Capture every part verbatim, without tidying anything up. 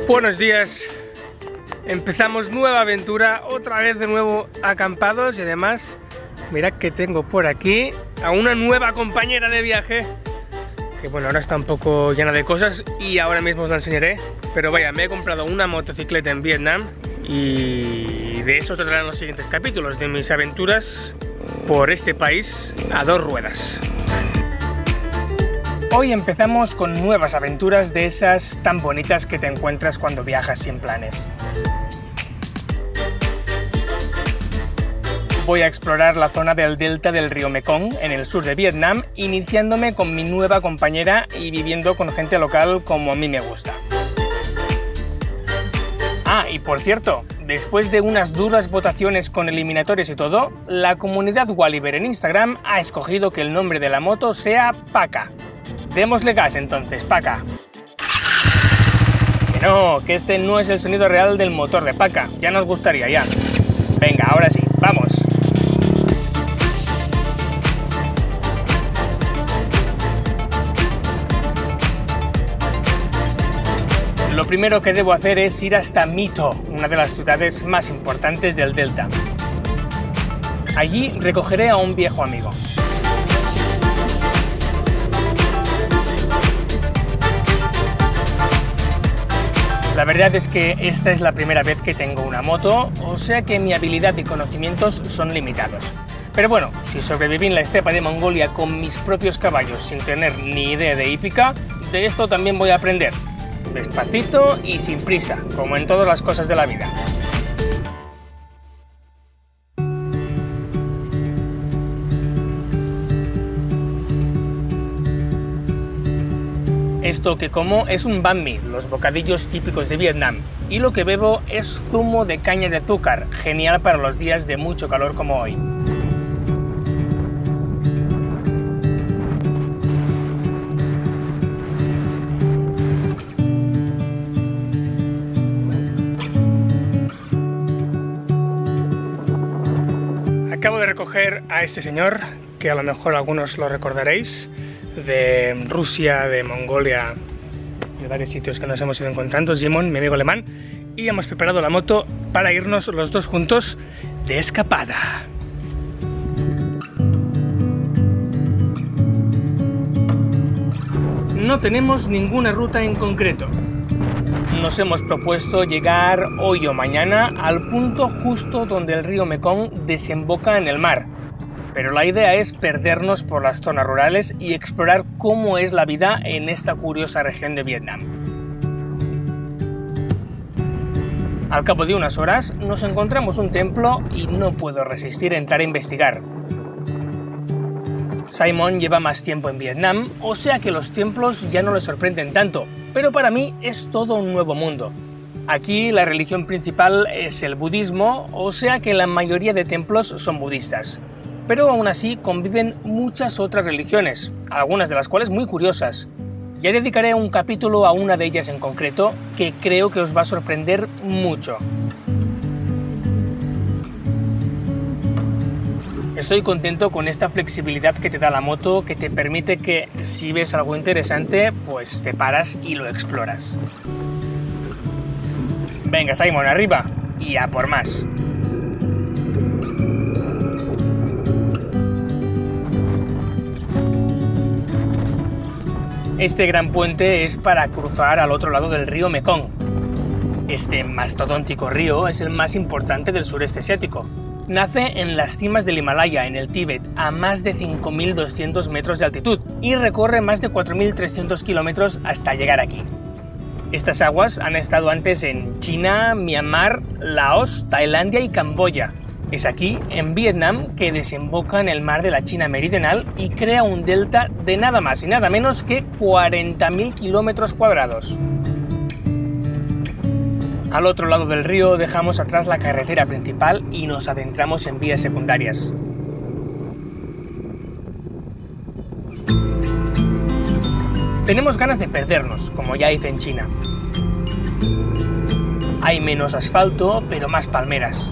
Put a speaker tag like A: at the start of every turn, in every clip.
A: Buenos días, empezamos nueva aventura, otra vez de nuevo acampados y además mirad que tengo por aquí a una nueva compañera de viaje que bueno, ahora está un poco llena de cosas y ahora mismo os la enseñaré, pero vaya, me he comprado una motocicleta en Vietnam y de eso tratarán los siguientes capítulos de mis aventuras por este país a dos ruedas. Hoy empezamos con nuevas aventuras de esas tan bonitas que te encuentras cuando viajas sin planes. Voy a explorar la zona del delta del río Mekong, en el sur de Vietnam, iniciándome con mi nueva compañera y viviendo con gente local como a mí me gusta. Ah, y por cierto, después de unas duras votaciones con eliminatorios y todo, la comunidad Walliver en Instagram ha escogido que el nombre de la moto sea Paca. Démosle gas entonces, Paca. Que no, que este no es el sonido real del motor de Paca, ya nos gustaría ya. Venga, ahora sí, vamos. Lo primero que debo hacer es ir hasta My Tho, una de las ciudades más importantes del delta. Allí recogeré a un viejo amigo. La verdad es que esta es la primera vez que tengo una moto, o sea que mi habilidad y conocimientos son limitados. Pero bueno, si sobreviví en la estepa de Mongolia con mis propios caballos sin tener ni idea de hípica, de esto también voy a aprender. Despacito y sin prisa, como en todas las cosas de la vida. Esto que como es un banh mi, los bocadillos típicos de Vietnam, y lo que bebo es zumo de caña de azúcar, genial para los días de mucho calor como hoy. Acabo de recoger a este señor, que a lo mejor algunos lo recordaréis, de Rusia, de Mongolia, de varios sitios que nos hemos ido encontrando, Simon, mi amigo alemán, y hemos preparado la moto para irnos los dos juntos de escapada. No tenemos ninguna ruta en concreto. Nos hemos propuesto llegar hoy o mañana al punto justo donde el río Mekong desemboca en el mar. Pero la idea es perdernos por las zonas rurales y explorar cómo es la vida en esta curiosa región de Vietnam. Al cabo de unas horas nos encontramos un templo y no puedo resistir a entrar a investigar. Simon lleva más tiempo en Vietnam, o sea que los templos ya no le sorprenden tanto, pero para mí es todo un nuevo mundo. Aquí la religión principal es el budismo, o sea que la mayoría de templos son budistas. Pero aún así conviven muchas otras religiones, algunas de las cuales muy curiosas. Ya dedicaré un capítulo a una de ellas en concreto, que creo que os va a sorprender mucho. Estoy contento con esta flexibilidad que te da la moto, que te permite que, si ves algo interesante, pues te paras y lo exploras. Venga, Simon, arriba, y a por más. Este gran puente es para cruzar al otro lado del río Mekong. Este mastodóntico río es el más importante del sureste asiático. Nace en las cimas del Himalaya, en el Tíbet, a más de cinco mil doscientos metros de altitud y recorre más de cuatro mil trescientos kilómetros hasta llegar aquí. Estas aguas han estado antes en China, Myanmar, Laos, Tailandia y Camboya. Es aquí, en Vietnam, que desemboca en el mar de la China Meridional y crea un delta de nada más y nada menos que cuarenta mil kilómetros cuadrados. Al otro lado del río dejamos atrás la carretera principal y nos adentramos en vías secundarias. Tenemos ganas de perdernos, como ya hice en China. Hay menos asfalto, pero más palmeras.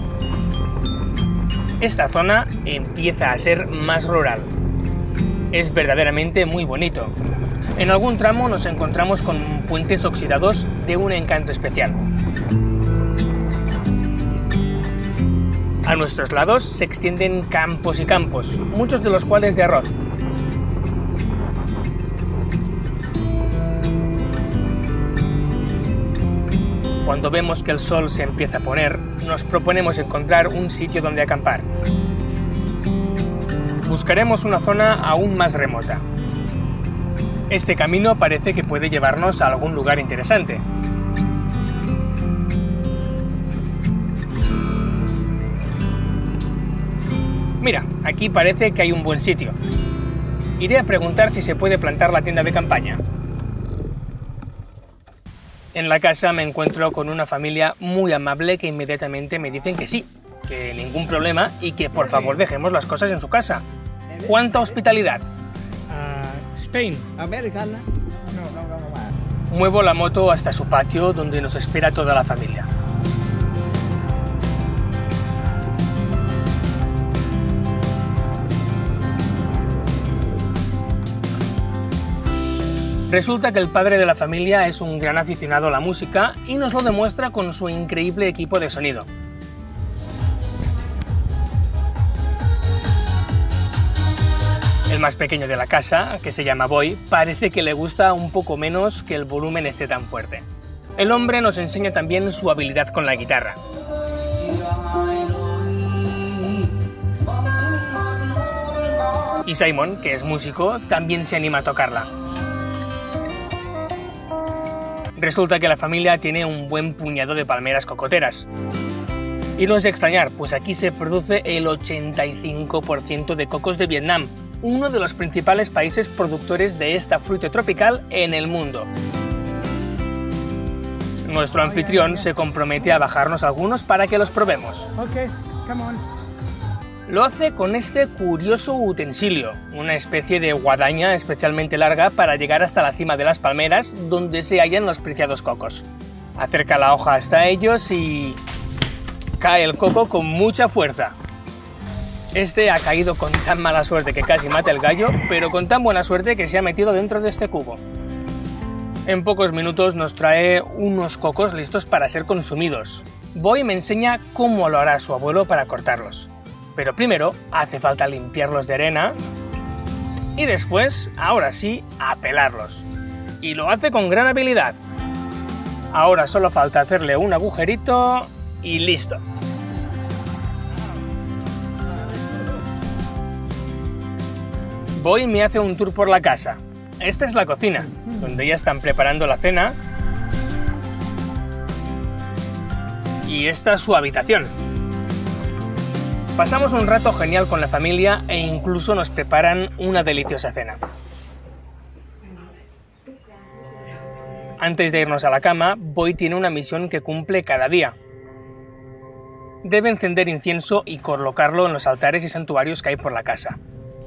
A: Esta zona empieza a ser más rural. Es verdaderamente muy bonito. En algún tramo nos encontramos con puentes oxidados de un encanto especial. A nuestros lados se extienden campos y campos, muchos de los cuales de arroz. Cuando vemos que el sol se empieza a poner, nos proponemos encontrar un sitio donde acampar. Buscaremos una zona aún más remota. Este camino parece que puede llevarnos a algún lugar interesante. Mira, aquí parece que hay un buen sitio. Iré a preguntar si se puede plantar la tienda de campaña. En la casa me encuentro con una familia muy amable que inmediatamente me dicen que sí, que ningún problema y que por favor dejemos las cosas en su casa. ¡Cuánta hospitalidad!
B: Uh, Spain.
C: Americana. No, no, no, no.
A: Muevo la moto hasta su patio donde nos espera toda la familia. Resulta que el padre de la familia es un gran aficionado a la música y nos lo demuestra con su increíble equipo de sonido. El más pequeño de la casa, que se llama Boy, parece que le gusta un poco menos que el volumen esté tan fuerte. El hombre nos enseña también su habilidad con la guitarra. Y Simon, que es músico, también se anima a tocarla. Resulta que la familia tiene un buen puñado de palmeras cocoteras. Y no es de extrañar, pues aquí se produce el ochenta y cinco por ciento de cocos de Vietnam, uno de los principales países productores de esta fruta tropical en el mundo. Nuestro anfitrión se compromete a bajarnos algunos para que los probemos.
B: Okay, come on.
A: Lo hace con este curioso utensilio, una especie de guadaña especialmente larga para llegar hasta la cima de las palmeras donde se hallan los preciados cocos. Acerca la hoja hasta ellos y cae el coco con mucha fuerza. Este ha caído con tan mala suerte que casi mata el gallo, pero con tan buena suerte que se ha metido dentro de este cubo. En pocos minutos nos trae unos cocos listos para ser consumidos. Boy me enseña cómo lo hará su abuelo para cortarlos. Pero primero hace falta limpiarlos de arena y después, ahora sí, a pelarlos. Y lo hace con gran habilidad. Ahora solo falta hacerle un agujerito y listo. Boy me hace un tour por la casa. Esta es la cocina, donde ya están preparando la cena. Y esta es su habitación. Pasamos un rato genial con la familia e incluso nos preparan una deliciosa cena. Antes de irnos a la cama, Boy tiene una misión que cumple cada día. Debe encender incienso y colocarlo en los altares y santuarios que hay por la casa.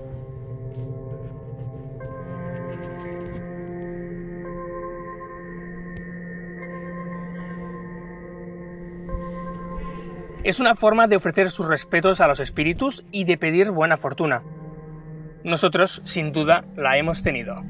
A: Es una forma de ofrecer sus respetos a los espíritus y de pedir buena fortuna. Nosotros, sin duda, la hemos tenido.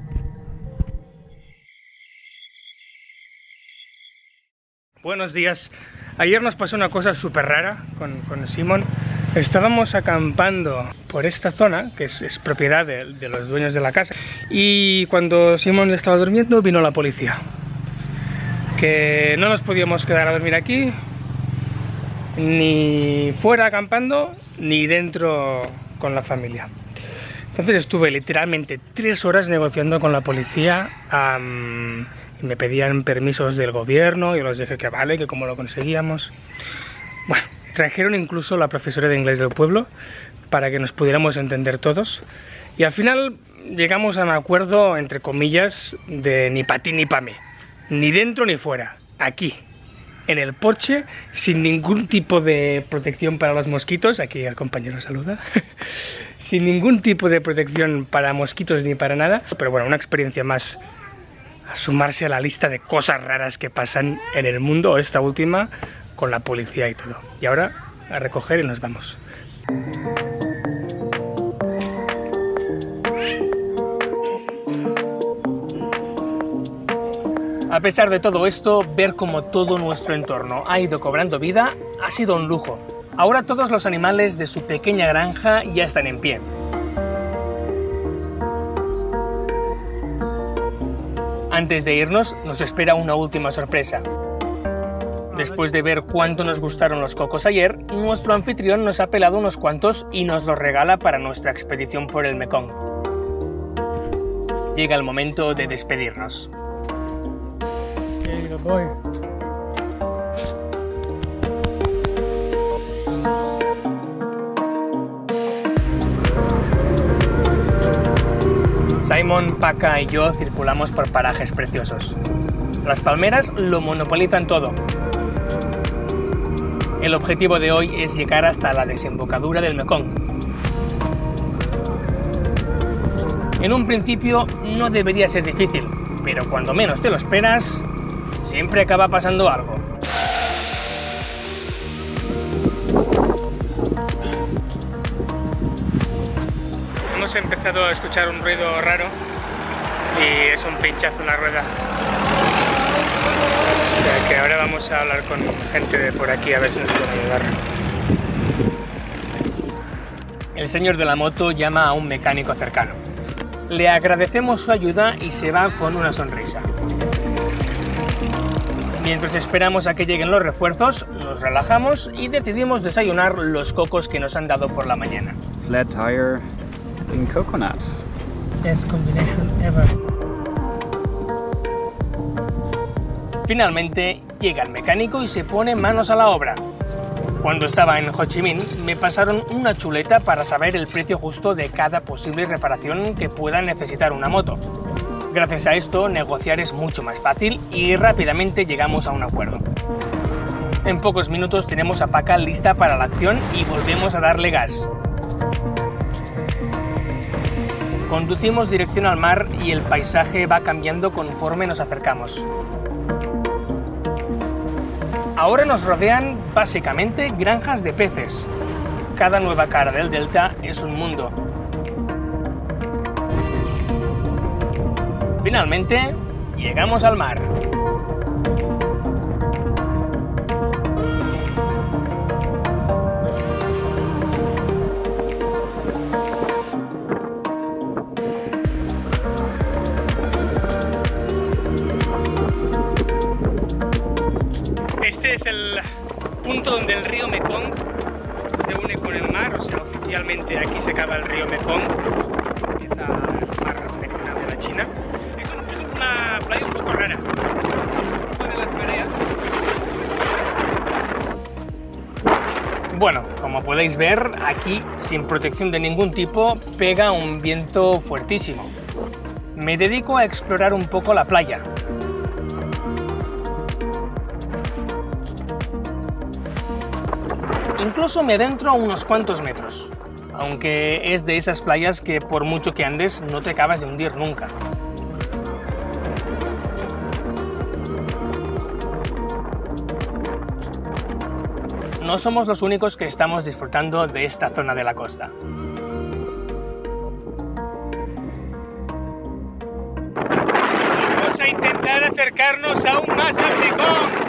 A: Buenos días. Ayer nos pasó una cosa súper rara con, con Simon. Estábamos acampando por esta zona, que es, es propiedad de, de los dueños de la casa, y cuando Simon estaba durmiendo vino la policía. Que no nos podíamos quedar a dormir aquí, ni fuera acampando, ni dentro con la familia. Entonces estuve literalmente tres horas negociando con la policía. Um, y me pedían permisos del gobierno, y les dije que vale, que cómo lo conseguíamos. Bueno, trajeron incluso la profesora de inglés del pueblo para que nos pudiéramos entender todos. Y al final llegamos a un acuerdo, entre comillas, de ni pa' ti ni pa' mí. Ni dentro ni fuera, aquí. En el porche, sin ningún tipo de protección para los mosquitos. Aquí el compañero saluda. Sin ningún tipo de protección para mosquitos ni para nada. Pero bueno, una experiencia más a sumarse a la lista de cosas raras que pasan en el mundo, esta última, con la policía y todo. Y ahora a recoger y nos vamos. pesar de todo esto, ver cómo todo nuestro entorno ha ido cobrando vida ha sido un lujo. Ahora todos los animales de su pequeña granja ya están en pie. Antes de irnos, nos espera una última sorpresa. Después de ver cuánto nos gustaron los cocos ayer, nuestro anfitrión nos ha pelado unos cuantos y nos los regala para nuestra expedición por el Mekong. Llega el momento de despedirnos.
B: Okay, good boy.
A: Simon, Paca y yo circulamos por parajes preciosos. Las palmeras lo monopolizan todo. El objetivo de hoy es llegar hasta la desembocadura del Mekong. En un principio no debería ser difícil, pero cuando menos te lo esperas, siempre acaba pasando algo.
B: Hemos empezado a escuchar un ruido raro y es un pinchazo en la rueda. O sea que ahora vamos a hablar con gente de por aquí a ver si nos pueden ayudar.
A: El señor de la moto llama a un mecánico cercano. Le agradecemos su ayuda y se va con una sonrisa. Mientras esperamos a que lleguen los refuerzos, nos relajamos y decidimos desayunar los cocos que nos han dado por la mañana.
D: Flat tire and coconut.
B: Best combination ever.
A: Finalmente, llega el mecánico y se pone manos a la obra. Cuando estaba en Ho Chi Minh, me pasaron una chuleta para saber el precio justo de cada posible reparación que pueda necesitar una moto. Gracias a esto, negociar es mucho más fácil y rápidamente llegamos a un acuerdo. En pocos minutos tenemos a Paca lista para la acción y volvemos a darle gas. Conducimos dirección al mar y el paisaje va cambiando conforme nos acercamos. Ahora nos rodean básicamente granjas de peces. Cada nueva cara del delta es un mundo. Finalmente, llegamos al mar.
B: Este es el punto donde el río Mekong se une con el mar, o sea, oficialmente aquí se acaba el río Mekong, empieza el mar meridional de la China. Es, un, es una playa un poco rara. Ponen las mareas.
A: Bueno, como podéis ver, aquí, sin protección de ningún tipo, pega un viento fuertísimo. Me dedico a explorar un poco la playa. Incluso me adentro a unos cuantos metros, aunque es de esas playas que por mucho que andes no te acabas de hundir nunca. No somos los únicos que estamos disfrutando de esta zona de la costa.
B: Vamos a intentar acercarnos aún más al Mekong.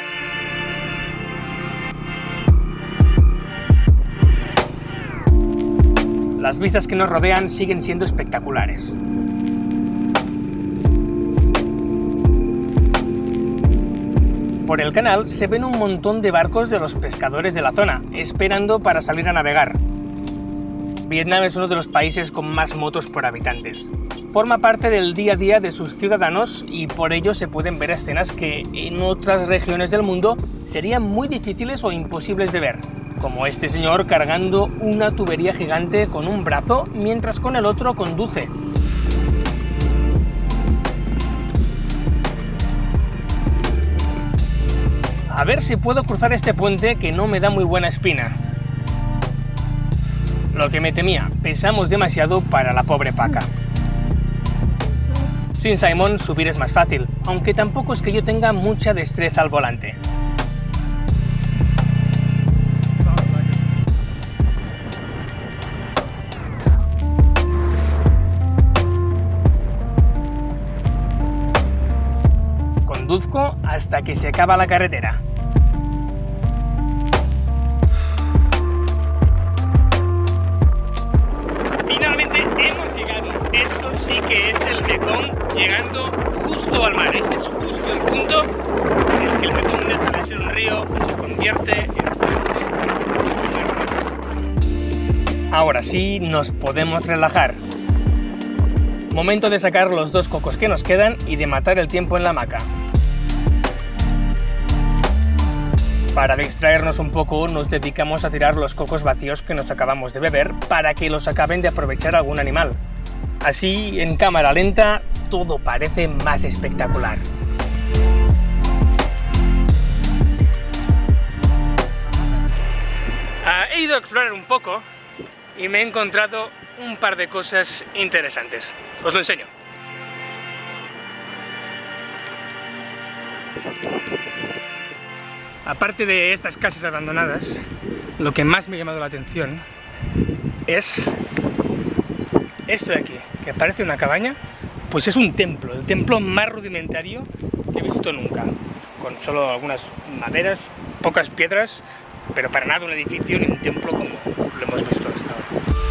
A: Las vistas que nos rodean siguen siendo espectaculares. Por el canal se ven un montón de barcos de los pescadores de la zona, esperando para salir a navegar. Vietnam es uno de los países con más motos por habitantes. Forma parte del día a día de sus ciudadanos y por ello se pueden ver escenas que en otras regiones del mundo serían muy difíciles o imposibles de ver, como este señor cargando una tubería gigante con un brazo mientras con el otro conduce. A ver si puedo cruzar este puente que no me da muy buena espina. Lo que me temía, pesamos demasiado para la pobre Paca. Sin Simon subir es más fácil, aunque tampoco es que yo tenga mucha destreza al volante. conduzco hasta que se acaba la carretera.
B: Finalmente hemos llegado. Esto sí que es el Mekong llegando justo al mar. Este es justo el punto en el que el Mekong deja de ser un río y se convierte en un puente.
A: Ahora sí nos podemos relajar. Momento de sacar los dos cocos que nos quedan y de matar el tiempo en la hamaca. Para distraernos un poco nos dedicamos a tirar los cocos vacíos que nos acabamos de beber para que los acaben de aprovechar algún animal. Así, en cámara lenta, todo parece más espectacular.
B: Uh, he ido a explorar un poco y me he encontrado un par de cosas interesantes. Os lo enseño. Aparte de estas casas abandonadas, lo que más me ha llamado la atención es esto de aquí, que parece una cabaña, pues es un templo, el templo más rudimentario que he visto nunca, con solo algunas maderas, pocas piedras, pero para nada un edificio ni un templo como lo hemos visto hasta ahora.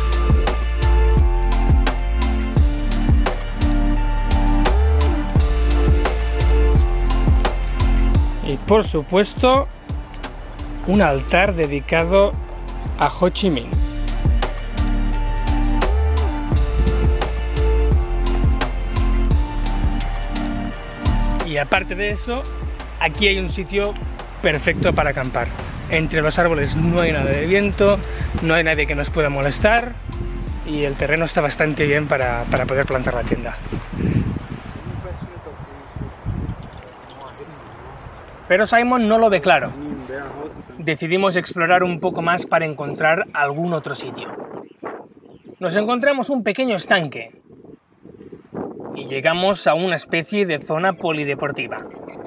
B: Y por supuesto, un altar dedicado a Ho Chi Minh. Y aparte de eso, aquí hay un sitio perfecto para acampar. Entre los árboles no hay nada de viento, no hay nadie que nos pueda molestar y el terreno está bastante bien para, para poder plantar la tienda.
A: Pero Simon no lo ve claro. Decidimos explorar un poco más para encontrar algún otro sitio. Nos encontramos un pequeño estanque y llegamos a una especie de zona polideportiva.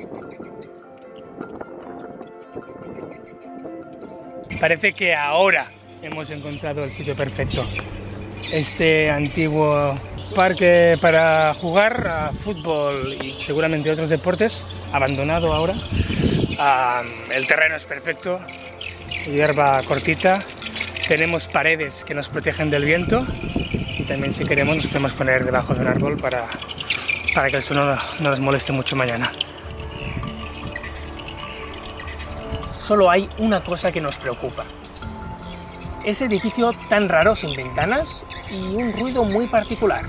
B: Parece que ahora hemos encontrado el sitio perfecto. Este antiguo parque para jugar a fútbol y seguramente otros deportes, abandonado ahora. Um, el terreno es perfecto, hierba cortita, tenemos paredes que nos protegen del viento y también si queremos nos podemos poner debajo de un árbol para, para que el sol no, no nos moleste mucho mañana.
A: Solo hay una cosa que nos preocupa. Ese edificio tan raro sin ventanas y un ruido muy particular.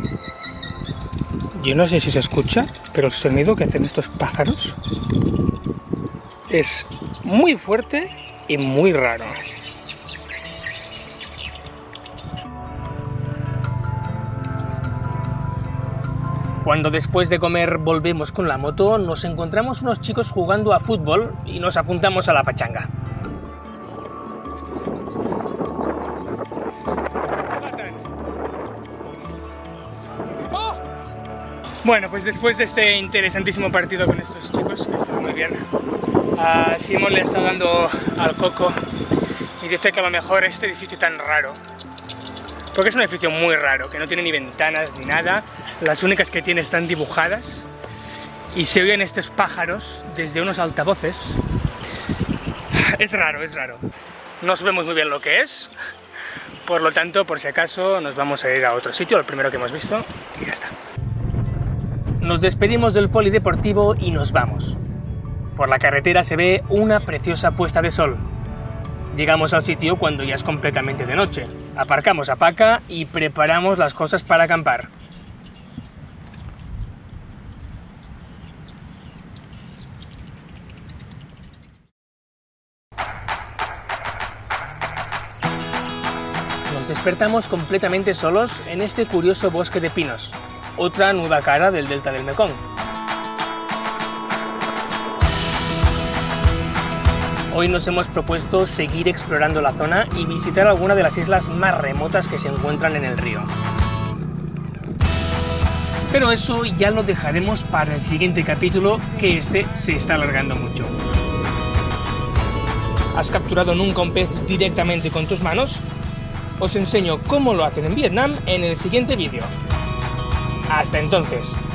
B: Yo no sé si se escucha, pero el sonido que hacen estos pájaros es muy fuerte y muy raro.
A: Cuando después de comer volvemos con la moto, nos encontramos unos chicos jugando a fútbol y nos apuntamos a la pachanga.
B: Bueno, pues después de este interesantísimo partido con estos chicos, que estuvo muy bien, a Simon le está dando al coco y dice que a lo mejor este edificio tan raro, porque es un edificio muy raro, que no tiene ni ventanas ni nada, las únicas que tiene están dibujadas y se oyen estos pájaros desde unos altavoces. Es raro, es raro. No sabemos muy bien lo que es, por lo tanto, por si acaso, nos vamos a ir a otro sitio, el primero que hemos visto, y ya está.
A: Nos despedimos del polideportivo y nos vamos. Por la carretera se ve una preciosa puesta de sol. Llegamos al sitio cuando ya es completamente de noche. Aparcamos a Paca y preparamos las cosas para acampar. Nos despertamos completamente solos en este curioso bosque de pinos. Otra nueva cara del delta del Mekong. Hoy nos hemos propuesto seguir explorando la zona y visitar alguna de las islas más remotas que se encuentran en el río. Pero eso ya lo dejaremos para el siguiente capítulo, que este se está alargando mucho. ¿Has capturado nunca un pez directamente con tus manos? Os enseño cómo lo hacen en Vietnam en el siguiente vídeo. Hasta entonces.